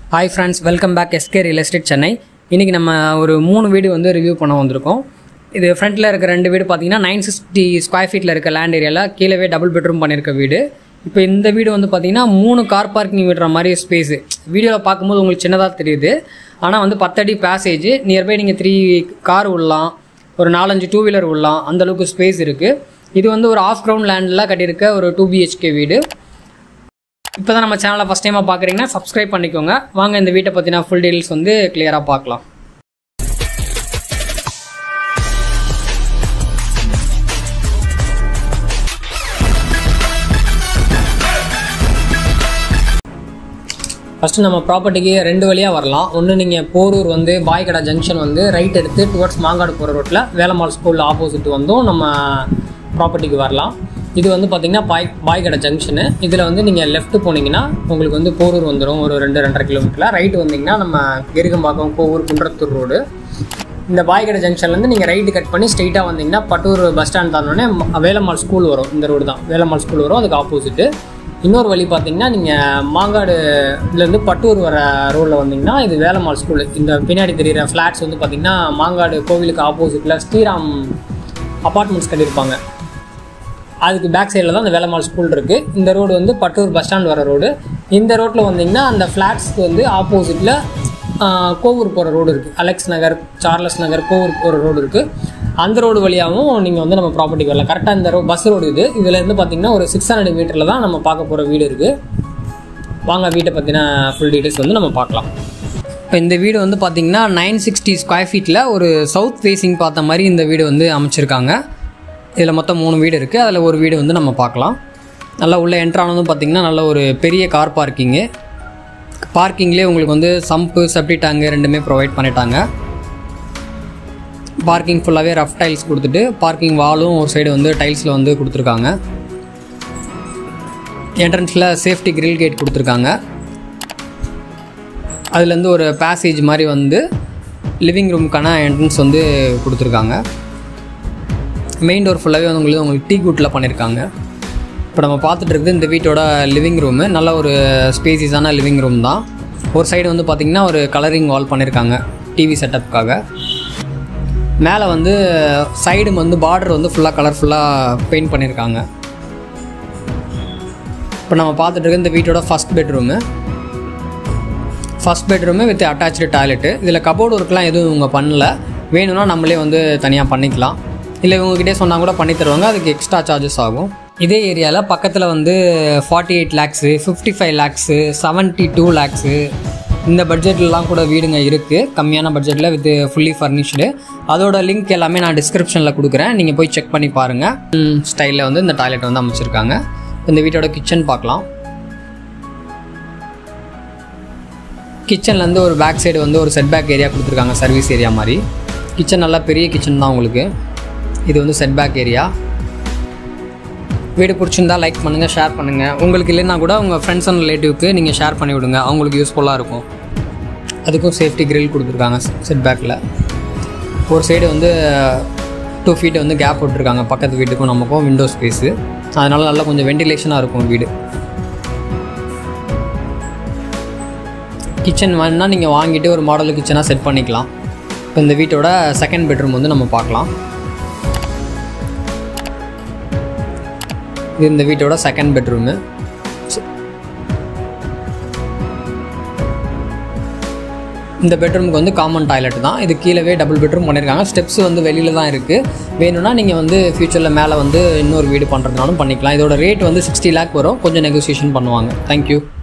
Hi friends, welcome back SK Real Estate Chennai. இன்னைக்கு நம்ம ஒரு 3 வீடு வந்து ரிவ்யூ பண்ண வந்திருக்கோம். இது ஃப்ரண்ட்ல இருக்க ரெண்டு வீடு பாத்தீங்கன்னா 960 ஸ்கொயர் ஃபீட்ல இருக்க லேண்ட் ஏரியால கீழவே டபுள் பெட்ரூம் பண்ணிருக்க வீடு. இப்போ இந்த வீடு வந்து பாத்தீங்கன்னா 3 கார் பார்க்கிங் விடுற மாதிரி ஸ்பேஸ். வீடியோல பாக்கும்போது உங்களுக்கு சின்னதா தெரியுது. ஆனா வந்து 10 அடி பாசேஜ், நியர்பை நீங்க 3 கார் விடலாம், ஒரு 4-5 டூ வீலர் விடலாம், அந்த அளவுக்கு ஸ்பேஸ் இருக்கு. இது வந்து ஒரு ஆஃப் கிரவுண்ட் லேண்ட்ல கட்டியிருக்க ஒரு 2 BHK வீடு. இப்போ தான் நம்ம சேனலை ஃபஸ்ட் டைமாக பார்க்குறீங்கன்னா சப்ஸ்கிரைப் பண்ணிக்கோங்க. வாங்க இந்த வீட்டை பற்றின ஃபுல் டீட்டெயில்ஸ் வந்து கிளியராக பார்க்கலாம். ஃபஸ்ட்டு நம்ம ப்ராப்பர்ட்டிக்கு 2 வழியாக வரலாம். ஒன்று நீங்கள் போரூர் வந்து பாய்கடா ஜங்ஷன் வந்து ரைட் எடுத்து டுவர்ட்ஸ் மாங்காடு போகிற ரோட்டில் வேலம்மாள் ஸ்கூல் ஆப்போசிட் வந்தும் நம்ம ப்ராப்பர்ட்டிக்கு வரலாம். இது வந்து பார்த்திங்கன்னா பாய்கடா ஜங்ஷனு. இதில் வந்து நீங்கள் லெஃப்ட் போனீங்கன்னா உங்களுக்கு வந்து போரூர் வந்துடும். ஒரு 2-2.5 கிலோமீட்டரில் ரைட்டு வந்தீங்கன்னா நம்ம கெருகம்பாக்கம் கோவூர் குன்றத்தூர் ரோடு. இந்த பாய்கடா ஜங்ஷன்லேருந்து நீங்கள் ரைட்டு கட் பண்ணி ஸ்ட்ரெயிட்டாக வந்தீங்கன்னா பட்டூர் பஸ் ஸ்டாண்ட் தானோடனே வேலம்மாள் ஸ்கூல் வரும். இந்த ரோடு தான் வேலம்மாள் ஸ்கூல் வரும், அதுக்கு ஆப்போசிட்டு. இன்னொரு வழி பார்த்தீங்கன்னா நீங்கள் மாங்காடுலேருந்து பட்டூர் வர ரோடில் வந்தீங்கன்னா இது வேலம்மாள் ஸ்கூல். இந்த பின்னாடி தெரிகிற ஃப்ளாட்ஸ் வந்து பார்த்திங்கன்னா மாங்காடு கோவிலுக்கு ஆப்போசிட்டில் ஸ்ரீராம் அப்பார்ட்மெண்ட்ஸ் கட்டியிருப்பாங்க. அதுக்கு பேக் சைடில் தான் அந்த வேலம்மாள் ஸ்கூல் இருக்குது. இந்த ரோடு வந்து பட்டூர் பஸ் ஸ்டாண்ட் வர ரோடு. இந்த ரோட்டில் வந்தீங்கன்னா அந்த ஃப்ளாட்ஸ்க்கு வந்து ஆப்போசிட்டில் கோவூர் போகிற ரோடு இருக்குது. அலெக்ஸ் நகர், சார்லஸ் நகர், கோவூர் போகிற ரோடு இருக்குது. அந்த ரோடு வழியாகவும் நீங்கள் வந்து நம்ம ப்ராப்பர்ட்டிக்கு வரலாம். கரெக்டாக இந்த பஸ் ரோடு இது. இதுலேருந்து பார்த்திங்கன்னா ஒரு 600 மீட்டரில் தான் நம்ம பார்க்க போகிற வீடு இருக்குது. வாங்க வீட்டை பற்றின ஃபுல் டீட்டெயில்ஸ் வந்து நம்ம பார்க்கலாம். இப்போ இந்த வீடு வந்து பார்த்திங்கன்னா 960 ஸ்கொயர் ஃபீட்டில் ஒரு சவுத் ஃபேஸிங் பார்த்த மாதிரி இந்த வீடு வந்து அமைச்சிருக்காங்க. இதில் மொத்தம் 3 வீடு இருக்குது. அதில் ஒரு வீடு வந்து நம்ம பார்க்கலாம். நல்லா உள்ளே என்ட்ரானதும் பார்த்திங்கன்னா நல்ல ஒரு பெரிய கார் பார்க்கிங்கு. பார்க்கிங்லேயே உங்களுக்கு வந்து சம்பு, செப்டி டேங்கு ரெண்டுமே ப்ரொவைட் பண்ணிட்டாங்க. பார்க்கிங் ஃபுல்லாகவே ரஃப் டைல்ஸ் கொடுத்துட்டு பார்க்கிங் வாலும் ஒரு சைடு வந்து டைல்ஸில் வந்து கொடுத்துருக்காங்க. என்ட்ரன்ஸில் சேஃப்டி கிரில் கேட் கொடுத்துருக்காங்க. அதுலேருந்து ஒரு பேசேஜ் மாதிரி வந்து லிவிங் ரூமுக்கான என்ட்ரன்ஸ் வந்து கொடுத்துருக்காங்க. மெயின் டோர் ஃபுல்லாகவே வந்து உங்களுக்கு டீ குட்டில் பண்ணியிருக்காங்க. இப்போ நம்ம பார்த்துட்டு இருக்குது இந்த வீட்டோட லிவிங் ரூமு. நல்ல ஒரு ஸ்பேசியஸான லிவிங் ரூம் தான். ஒரு சைடு வந்து பார்த்திங்கன்னா ஒரு கலரிங் வால் பண்ணியிருக்காங்க டிவி செட்டப்புக்காக. மேலே வந்து சைடு வந்து பார்டர் வந்து ஃபுல்லாக கலர்ஃபுல்லாக பெயிண்ட் பண்ணியிருக்காங்க. இப்போ நம்ம பார்த்துட்டு இருக்க இந்த வீட்டோட first bedroom with attach toilet. இதில் கபோர்டு ஒர்க்லாம் எதுவும் இவங்க பண்ணல. வேணும்னா நம்மளே வந்து தனியாக பண்ணிக்கலாம். இல்லை இவங்ககிட்டே சொன்னால் கூட பண்ணி தருவாங்க. அதுக்கு எக்ஸ்ட்ரா சார்ஜஸ் ஆகும். இதே ஏரியாவில் பக்கத்தில் வந்து 48 லேக்ஸு, 55 லேக்ஸு, 72 லேக்ஸு இந்த பட்ஜெட்லாம் கூட வீடுங்க இருக்குது. கம்மியான பட்ஜெட்டில் வித் ஃபுல்லி ஃபர்னிஷ்டு. அதோட லிங்க் எல்லாமே நான் டிஸ்கிரிப்ஷனில் கொடுக்குறேன். நீங்கள் போய் செக் பண்ணி பாருங்கள். ஸ்டைலில் வந்து இந்த டாய்லெட் வந்து அமைச்சிருக்காங்க. இந்த வீட்டோட கிச்சன் பார்க்கலாம். கிச்சன்லேருந்து ஒரு பேக் சைடு வந்து ஒரு செட் பேக் ஏரியா கொடுத்துருக்காங்க, சர்வீஸ் ஏரியா மாதிரி. கிச்சன் நல்லா பெரிய கிச்சன் தான் உங்களுக்கு. இது வந்து செட் பேக் ஏரியா. வீடு பிடிச்சிருந்தா லைக் பண்ணுங்கள், ஷேர் பண்ணுங்கள். உங்களுக்கு இல்லைன்னா கூட உங்கள் ஃப்ரெண்ட்ஸ் அண்ட் ரிலேட்டிவ்க்கு நீங்கள் ஷேர் பண்ணி விடுங்க, அவங்களுக்கு யூஸ்ஃபுல்லாக இருக்கும். அதுக்கும் சேஃப்டி கிரில் கொடுத்துருக்காங்க செட் பேக்கில். ஒரு சைடு வந்து 2 ஃபீட் வந்து கேப் விட்டுருக்காங்க பக்கத்து வீட்டுக்கும் நமக்கும் விண்டோ ஸ்பேஸு. அதனால் நல்லா கொஞ்சம் வெண்டிலேஷனாக இருக்கும் வீடு. கிச்சன் வேணுன்னா நீங்கள் வாங்கிட்டு ஒரு மாடல் கிச்சனாக செட் பண்ணிக்கலாம். இப்போ இந்த வீட்டோட செகண்ட் பெட்ரூம் வந்து நம்ம பார்க்கலாம். இது இந்த வீட்டோட செகண்ட் பெட்ரூமு. இந்த பெட்ரூமுக்கு வந்து காமன் டாய்லெட் தான். இது கீழவே டபுள் பெட்ரூம் பண்ணியிருக்காங்க. ஸ்டெப்ஸ் வந்து வெளியில் தான் இருக்குது. வேணும்னா நீங்கள் வந்து ஃப்யூச்சரில் மேலே வந்து இன்னொரு வீடு பண்ணுறதுனாலும் பண்ணிக்கலாம். இதோட ரேட் வந்து 60 லேக் வரும். கொஞ்சம் நெகோசியேஷன் பண்ணுவாங்க. தேங்க்யூ.